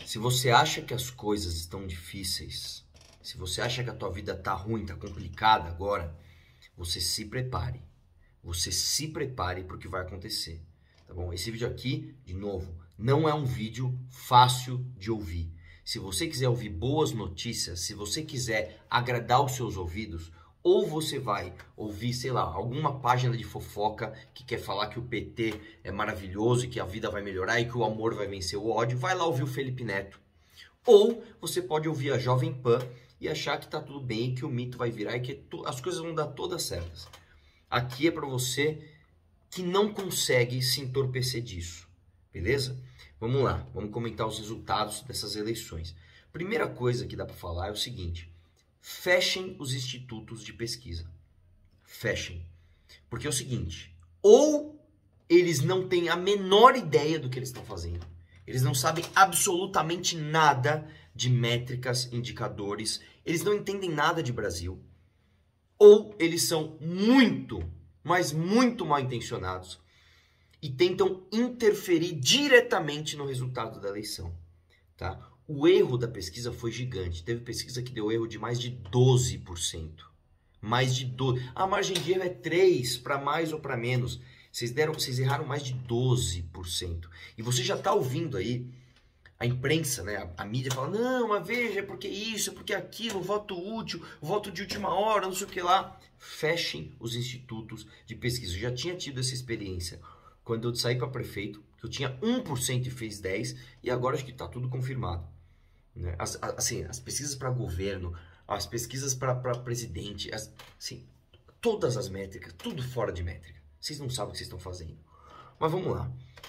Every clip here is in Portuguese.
Se você acha que as coisas estão difíceis, se você acha que a tua vida tá ruim, tá complicada agora, você se prepare. Você se prepare para o que vai acontecer, tá bom? Esse vídeo aqui, de novo, não é um vídeo fácil de ouvir. Se você quiser ouvir boas notícias, se você quiser agradar os seus ouvidos, ou você vai ouvir, sei lá, alguma página de fofoca que quer falar que o PT é maravilhoso e que a vida vai melhorar e que o amor vai vencer o ódio, vai lá ouvir o Felipe Neto. Ou você pode ouvir a Jovem Pan e achar que tá tudo bem e que o mito vai virar e que as coisas vão dar todas certas. Aqui é para você que não consegue se entorpecer disso, beleza? Vamos lá, vamos comentar os resultados dessas eleições. Primeira coisa que dá para falar é o seguinte: fechem os institutos de pesquisa. Fechem. Porque é o seguinte, ou eles não têm a menor ideia do que eles estão fazendo, eles não sabem absolutamente nada de métricas, indicadores, eles não entendem nada de Brasil, ou eles são muito, mas muito mal intencionados e tentam interferir diretamente no resultado da eleição, tá? O erro da pesquisa foi gigante. Teve pesquisa que deu erro de mais de 12%. Mais de 12%. A margem de erro é 3% para mais ou para menos. Vocês erraram mais de 12%. E você já está ouvindo aí a imprensa, né? A mídia fala, não, mas veja, é porque isso, é porque aquilo, voto útil, voto de última hora, não sei o que lá. Fechem os institutos de pesquisa. Eu já tinha tido essa experiência quando eu saí para prefeito, que eu tinha 1% e fez 10%, e agora acho que está tudo confirmado. Né? As pesquisas para governo, as pesquisas para presidente, assim, todas as métricas, tudo fora de métrica. Vocês não sabem o que vocês estão fazendo. Mas vamos lá.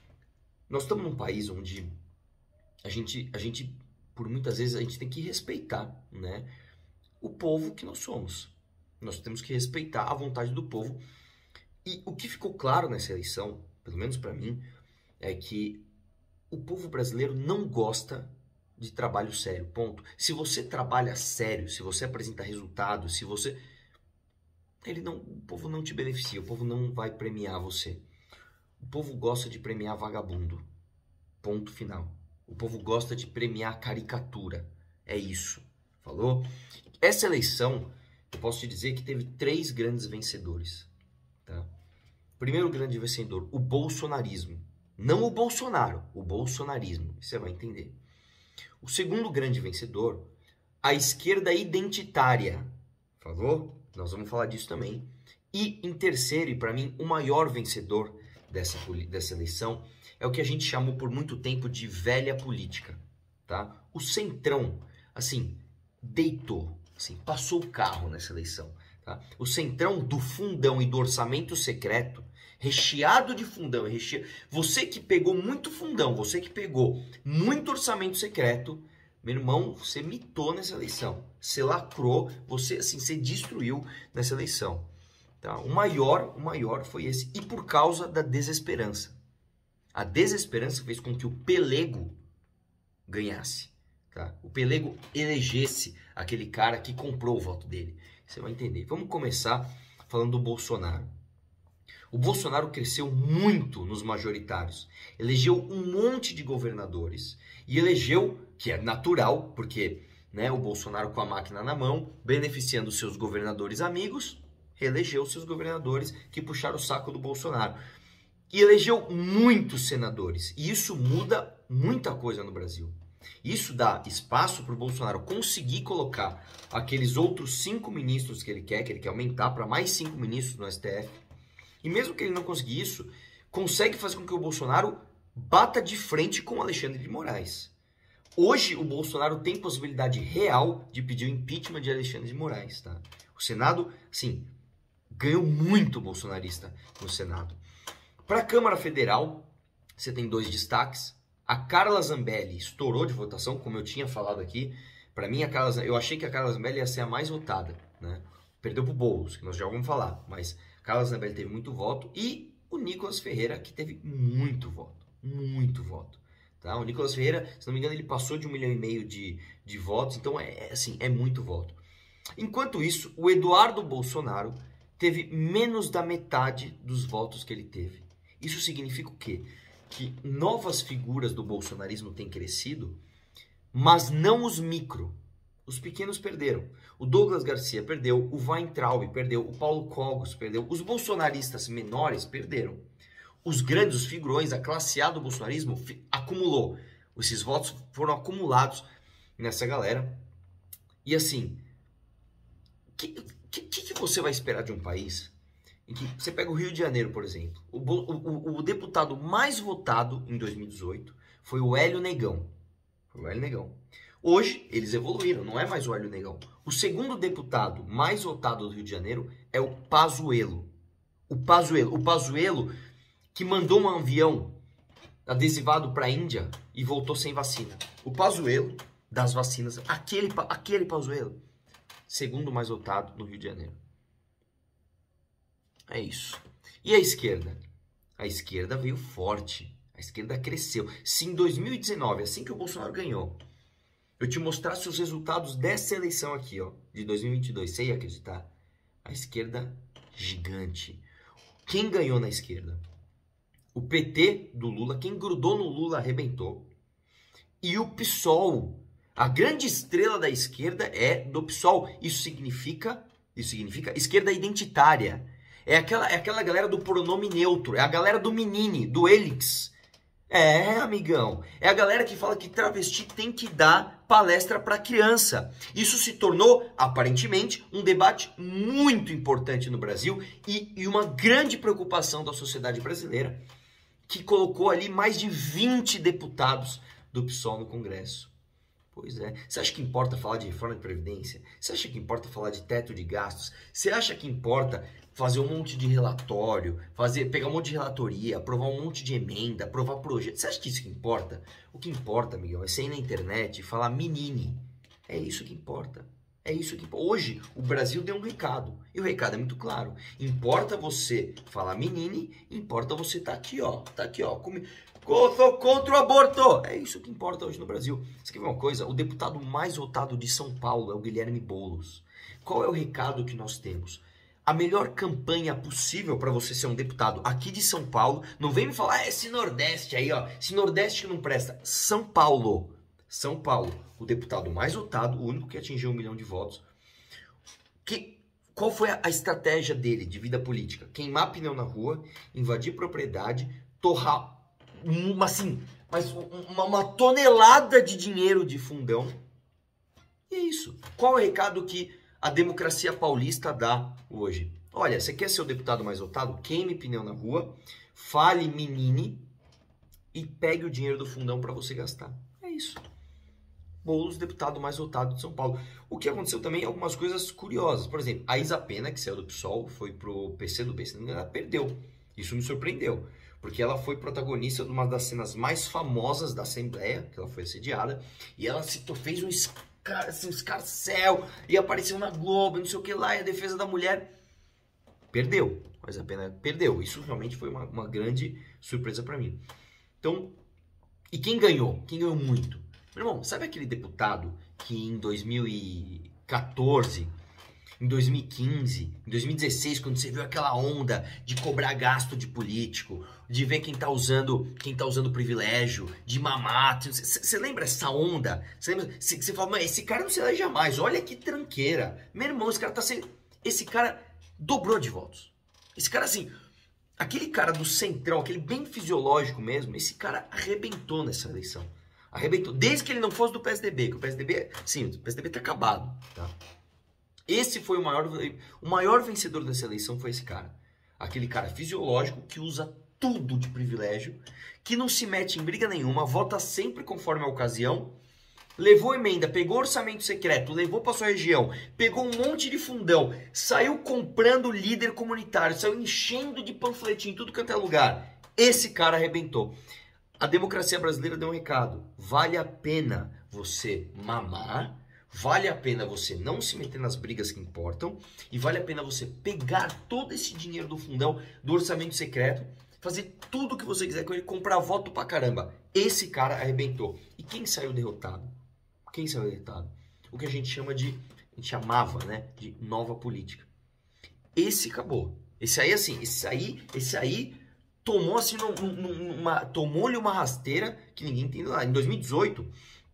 Nós estamos num país onde a gente, por muitas vezes, a gente tem que respeitar, né, o povo que nós somos. Nós temos que respeitar a vontade do povo. E o que ficou claro nessa eleição, pelo menos para mim, é que o povo brasileiro não gosta de trabalho sério, ponto. Se você trabalha sério, se você apresenta resultados, se você... o povo não te beneficia, o povo não vai premiar você. O povo gosta de premiar vagabundo, ponto final. O povo gosta de premiar caricatura, é isso, falou? Essa eleição, eu posso te dizer que teve 3 grandes vencedores, tá? Primeiro grande vencedor, o bolsonarismo. Não o Bolsonaro, o bolsonarismo, você vai entender. O segundo grande vencedor, a esquerda identitária. Falou? Nós vamos falar disso também. E em terceiro, e para mim, o maior vencedor dessa eleição é o que a gente chamou por muito tempo de velha política. Tá? O Centrão, assim, deitou, assim, passou o carro nessa eleição. Tá? O Centrão do fundão e do orçamento secreto, recheado de fundão, você que pegou muito fundão, você que pegou muito orçamento secreto, meu irmão, você mitou nessa eleição, você lacrou, você destruiu nessa eleição. Tá? O maior foi esse, e por causa da desesperança. A desesperança fez com que o pelego ganhasse. Tá? O pelego elegesse aquele cara que comprou o voto dele. Você vai entender. Vamos começar falando do Bolsonaro. O Bolsonaro cresceu muito nos majoritários, elegeu um monte de governadores e elegeu, que é natural, porque né, o Bolsonaro com a máquina na mão, beneficiando seus governadores amigos, reelegeu seus governadores que puxaram o saco do Bolsonaro. E elegeu muitos senadores, e isso muda muita coisa no Brasil. Isso dá espaço para o Bolsonaro conseguir colocar aqueles outros 5 ministros que ele quer aumentar para mais 5 ministros no STF. E mesmo que ele não conseguir isso, consegue fazer com que o Bolsonaro bata de frente com Alexandre de Moraes. Hoje, o Bolsonaro tem possibilidade real de pedir o impeachment de Alexandre de Moraes. Tá? O Senado, sim, ganhou muito bolsonarista no Senado. Para a Câmara Federal, você tem 2 destaques. A Carla Zambelli estourou de votação, como eu tinha falado aqui. Para mim, eu achei que a Carla Zambelli ia ser a mais votada. Né? Perdeu para o Boulos, que nós já vamos falar, mas... Carla Zambelli teve muito voto e o Nicolas Ferreira, que teve muito voto, muito voto. Tá? O Nicolas Ferreira, se não me engano, ele passou de 1,5 milhão de votos, então é muito voto. Enquanto isso, o Eduardo Bolsonaro teve menos da metade dos votos que ele teve. Isso significa o quê? Que novas figuras do bolsonarismo têm crescido mas não os micro. Os pequenos perderam. O Douglas Garcia perdeu, o Weintraub perdeu, o Paulo Cogos perdeu, os bolsonaristas menores perderam. Os grandes, os figurões, a classe A do bolsonarismo acumulou. Esses votos foram acumulados nessa galera. E assim, o que você vai esperar de um país em que você pega o Rio de Janeiro, por exemplo? O deputado mais votado em 2018 foi o Hélio Negão. Foi o Hélio Negão. Hoje, eles evoluíram, não é mais o Hélio Negão. O segundo deputado mais votado do Rio de Janeiro é o Pazuello. O Pazuello que mandou um avião adesivado para a Índia e voltou sem vacina. O Pazuello das vacinas, aquele Pazuello, segundo mais votado no Rio de Janeiro. É isso. E a esquerda? A esquerda veio forte. A esquerda cresceu. Se em 2019, assim que o Bolsonaro ganhou, eu te mostrasse os resultados dessa eleição aqui, ó, de 2022, você ia acreditar? A esquerda gigante. Quem ganhou na esquerda? O PT do Lula, quem grudou no Lula arrebentou. E o PSOL, a grande estrela da esquerda é do PSOL. Isso significa esquerda identitária. É aquela galera do pronome neutro, é a galera do Menini, do Elix. É, amigão, é a galera que fala que travesti tem que dar palestra para criança. Isso se tornou, aparentemente, um debate muito importante no Brasil e uma grande preocupação da sociedade brasileira, que colocou ali mais de 20 deputados do PSOL no Congresso. Pois é. Você acha que importa falar de reforma de Previdência? Você acha que importa falar de teto de gastos? Você acha que importa fazer um monte de relatório, pegar um monte de relatoria, aprovar um monte de emenda, aprovar projeto? Você acha que isso que importa? O que importa, amigão, é você ir na internet e falar menine. É isso que importa. É isso que importa. Hoje, o Brasil deu um recado. E o recado é muito claro. Importa você falar menine, importa você estar aqui, ó. Tá aqui, ó. Sou contra o aborto. É isso que importa hoje no Brasil. Você quer ver uma coisa? O deputado mais votado de São Paulo é o Guilherme Boulos. Qual é o recado que nós temos? A melhor campanha possível para você ser um deputado aqui de São Paulo, não vem me falar, esse Nordeste aí, ó, esse Nordeste que não presta. São Paulo, o deputado mais votado, o único que atingiu 1 milhão de votos. Qual foi a estratégia dele de vida política? Queimar pneu na rua, invadir propriedade, torrar uma tonelada de dinheiro de fundão. E é isso. Qual é o recado que a democracia paulista dá hoje? Olha, você quer ser o deputado mais votado? Queime pneu na rua, fale menine e pegue o dinheiro do fundão para você gastar. É isso. Boulos, deputado mais votado de São Paulo. O que aconteceu também, algumas coisas curiosas. Por exemplo, a Isa Pena, que saiu do PSOL, foi pro PCdoB, ela perdeu. Isso me surpreendeu, porque ela foi protagonista de uma das cenas mais famosas da Assembleia, que ela foi assediada, e ela fez um escarcéu, e apareceu na Globo, não sei o que lá, e a defesa da mulher perdeu. Mas a Pena perdeu. Isso realmente foi uma grande surpresa para mim. Então, e quem ganhou? Quem ganhou muito? Meu irmão, sabe aquele deputado que em 2014, em 2015, em 2016, quando você viu aquela onda de cobrar gasto de político, de ver quem tá usando privilégio, de mamar, você lembra essa onda? Você fala, mas esse cara não se elege jamais, olha que tranqueira. Meu irmão, esse cara dobrou de votos. Esse cara assim, aquele cara do centrão, aquele bem fisiológico mesmo, esse cara arrebentou nessa eleição. Arrebentou, desde que ele não fosse do PSDB, que o PSDB, sim, o PSDB tá acabado, tá? Esse foi o maior vencedor dessa eleição, foi esse cara. Aquele cara fisiológico que usa tudo de privilégio, que não se mete em briga nenhuma, vota sempre conforme a ocasião, levou emenda, pegou orçamento secreto, levou para sua região, pegou um monte de fundão, saiu comprando líder comunitário, saiu enchendo de panfletinho em tudo quanto é lugar. Esse cara arrebentou. A democracia brasileira deu um recado. Vale a pena você mamar, vale a pena você não se meter nas brigas que importam e vale a pena você pegar todo esse dinheiro do fundão, do orçamento secreto, fazer tudo o que você quiser com ele, comprar voto pra caramba. Esse cara arrebentou. E quem saiu derrotado? Quem saiu derrotado? O que a gente chamava, né, de nova política. Esse acabou. Esse aí tomou assim tomou-lhe uma rasteira que ninguém entende lá. Em 2018,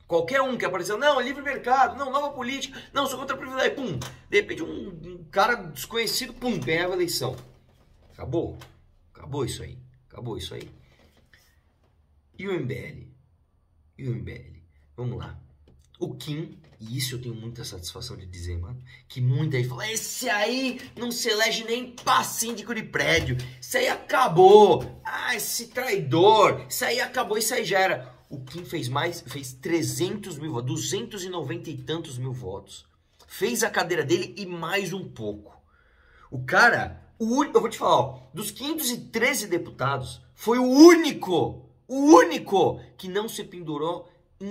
Qualquer um que apareceu, não, é livre mercado, não, nova política, não, sou contra a privilégio, pum. De repente um cara desconhecido, pum, ganhava a eleição. Acabou. Acabou isso aí. Acabou isso aí. E o MBL? E o MBL? Vamos lá. O Kim, e isso eu tenho muita satisfação de dizer, mano, que muita gente fala, esse aí não se elege nem pra síndico de prédio, isso aí acabou, ah, esse traidor, isso aí acabou, isso aí já era. O Kim fez 300 mil votos, 290 e tantos mil votos, fez a cadeira dele e mais um pouco. O cara, eu vou te falar, ó, dos 513 deputados, foi o único que não se pendurou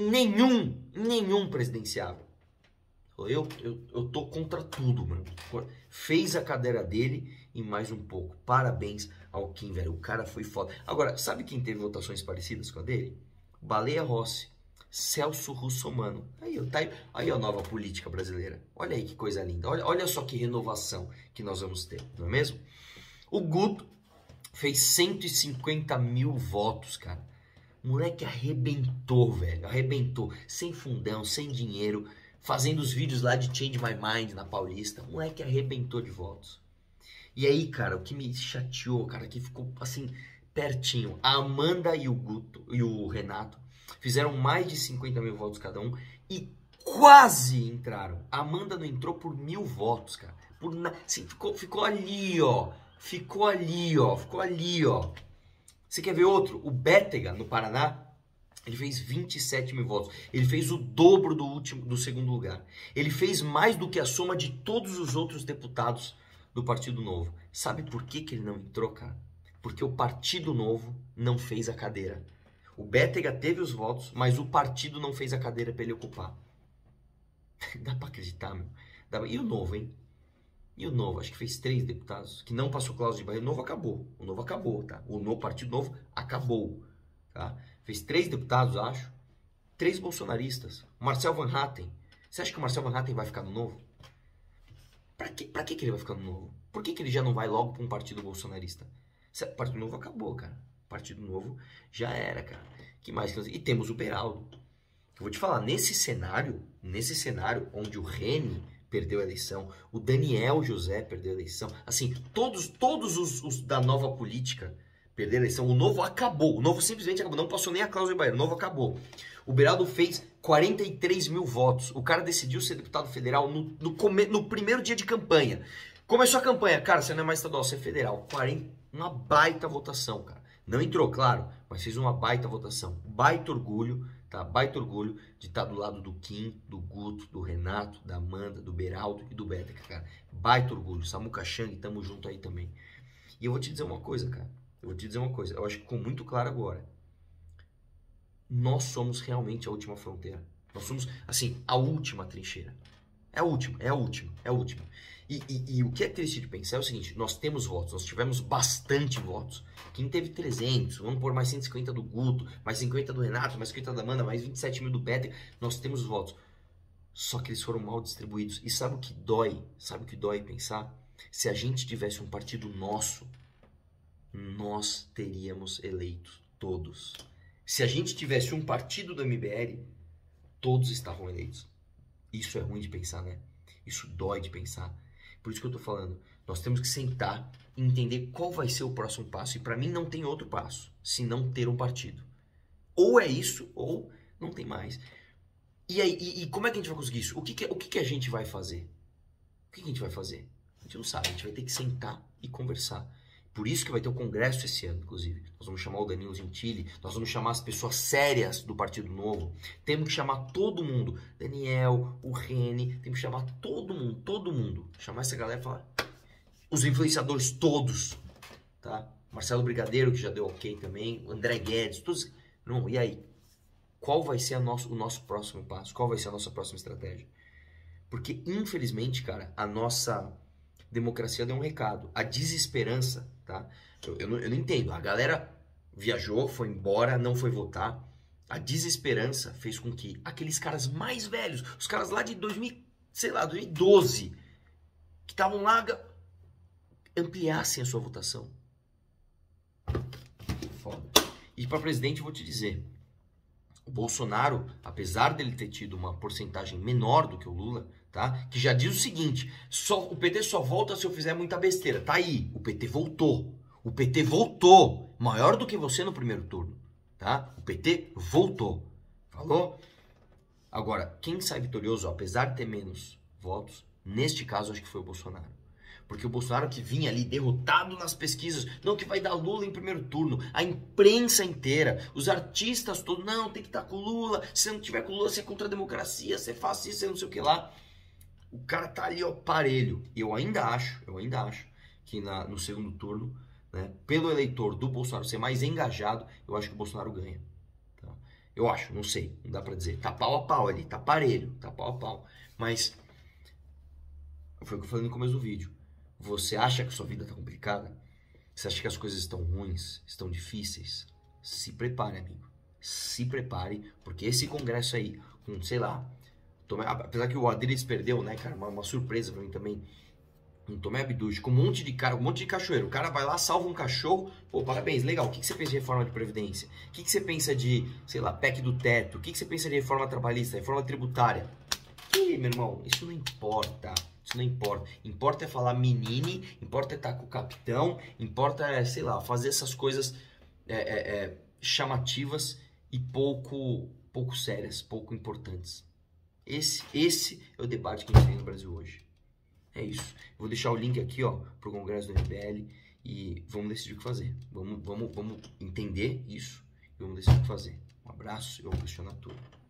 nenhum presidenciável. Eu tô contra tudo, mano. Fez a cadeira dele e mais um pouco. Parabéns ao Kim, velho. O cara foi foda. Agora, sabe quem teve votações parecidas com a dele? Baleia Rossi, Celso Russomano. Aí a nova política brasileira. Olha aí que coisa linda. Olha só que renovação que nós vamos ter, não é mesmo? O Guto fez 150 mil votos, cara. O moleque arrebentou, velho. Arrebentou. Sem fundão, sem dinheiro. Fazendo os vídeos lá de Change My Mind na Paulista. O moleque arrebentou de votos. E aí, cara, o que me chateou, cara, que ficou assim, pertinho. A Amanda e o Guto e o Renato fizeram mais de 50 mil votos cada um e quase entraram. A Amanda não entrou por 1000 votos, cara. Assim, ficou ali, ó. Ficou ali, ó. Você quer ver outro? O Bétega, no Paraná, ele fez 27 mil votos. Ele fez o dobro do segundo lugar. Ele fez mais do que a soma de todos os outros deputados do Partido Novo. Sabe por que ele não entrou, cara? Porque o Partido Novo não fez a cadeira. O Bétega teve os votos, mas o partido não fez a cadeira para ele ocupar. Dá pra acreditar, meu? E o Novo, hein? E o Novo, acho que fez 3 deputados, que não passou cláusula de barreira. O Novo acabou, tá? O novo Partido Novo acabou, tá? Fez 3 deputados, acho. 3 bolsonaristas. O Marcel Van Hatten. Você acha que o Marcel Van Hatten vai ficar no Novo? Pra que ele vai ficar no Novo? Por que ele já não vai logo pra um partido bolsonarista? O Partido Novo acabou, cara. O Partido Novo já era, cara. Que mais? E temos o Beraldo. Eu vou te falar, nesse cenário onde o Reni perdeu a eleição, o Daniel José perdeu a eleição, assim, todos os da nova política perderam a eleição, o Novo acabou, o Novo simplesmente acabou, não passou nem a cláusula de barreira, o Novo acabou. O Beraldo fez 43 mil votos, o cara decidiu ser deputado federal no primeiro dia de campanha. Começou a campanha, cara, você não é mais estadual, você é federal, uma baita votação, cara. Não entrou, claro, mas fez uma baita votação, baita orgulho, tá? Baita orgulho de estar do lado do Kim, do Guto, do Renato, da Amanda, do Beraldo e do Bétega, cara. Baita orgulho. Samuca Chang, tamo junto aí também. E eu vou te dizer uma coisa, cara. Eu acho que ficou muito claro agora. Nós somos realmente a última fronteira. Nós somos, assim, a última trincheira. É a última. E o que é triste de pensar é o seguinte, nós temos votos, nós tivemos bastante votos. Quem teve 300, vamos pôr mais 150 do Guto, mais 50 do Renato, mais 50 da Amanda, mais 27 mil do Bétega, nós temos votos. Só que eles foram mal distribuídos. E sabe o que dói? Sabe o que dói pensar? Se a gente tivesse um partido nosso, nós teríamos eleito todos. Se a gente tivesse um partido do MBL, todos estavam eleitos. Isso é ruim de pensar, né? Isso dói de pensar. Por isso que eu tô falando, nós temos que sentar e entender qual vai ser o próximo passo. E para mim não tem outro passo, se não ter um partido. Ou é isso, ou não tem mais. E aí, e como é que a gente vai conseguir isso? O que a gente vai fazer? O que a gente vai fazer? A gente não sabe, a gente vai ter que sentar e conversar. Por isso que vai ter o congresso esse ano, inclusive. Nós vamos chamar o Danilo Gentili, nós vamos chamar as pessoas sérias do Partido Novo. Temos que chamar todo mundo. Daniel, o Reni, temos que chamar todo mundo. Chamar essa galera e falar. Os influenciadores todos, tá? Marcelo Brigadeiro, que já deu ok também. André Guedes, todos. Não, e aí? Qual vai ser o nosso próximo passo? Qual vai ser a nossa próxima estratégia? Porque, infelizmente, cara, a nossa democracia deu um recado. A desesperança, tá? Eu não entendo. A galera viajou, foi embora, não foi votar. A desesperança fez com que aqueles caras mais velhos, os caras lá de 2012, que estavam lá, ampliassem a sua votação. Foda. E para presidente eu vou te dizer, O Bolsonaro, apesar dele ter tido uma porcentagem menor do que o Lula, tá? Que já diz o seguinte, o PT só volta se eu fizer muita besteira. Tá aí, o PT voltou. O PT voltou, maior do que você no primeiro turno, tá? O PT voltou. Falou? Agora, quem sai vitorioso, apesar de ter menos votos, neste caso acho que foi o Bolsonaro. Porque o Bolsonaro que vinha ali derrotado nas pesquisas, não que vai dar Lula em primeiro turno, a imprensa inteira, os artistas todos, não, tem que estar com o Lula, se não tiver com o Lula, você é contra a democracia, você é fascista, você não sei o que lá. O cara tá ali, ó, parelho. E eu ainda acho que no segundo turno, né, pelo eleitor do Bolsonaro ser mais engajado, eu acho que o Bolsonaro ganha. Tá? Eu acho, não sei, não dá pra dizer. Tá pau a pau ali, tá parelho, tá pau a pau. Mas, foi o que eu falei no começo do vídeo. Você acha que sua vida tá complicada? Você acha que as coisas estão ruins, estão difíceis? Se prepare, amigo. Se prepare, porque esse congresso aí, com, sei lá, apesar que o Adriles perdeu, né, cara, uma surpresa pra mim também, um Tomé Abduch, com um monte de cara, um monte de cachoeiro. O cara vai lá, salva um cachorro, pô, parabéns, legal. O que você pensa de reforma de previdência? O que você pensa de, sei lá, PEC do teto? O que você pensa de reforma trabalhista, reforma tributária? E, meu irmão, isso não importa. Isso não importa. Importa é falar menine, importa é estar com o capitão, importa é, sei lá, fazer essas coisas chamativas e pouco sérias, pouco importantes. Esse é o debate que a gente tem no Brasil hoje. É isso. Vou deixar o link aqui, ó, pro Congresso do MBL e vamos decidir o que fazer. Vamos entender isso e vamos decidir o que fazer. Um abraço e eu vou questionar tudo.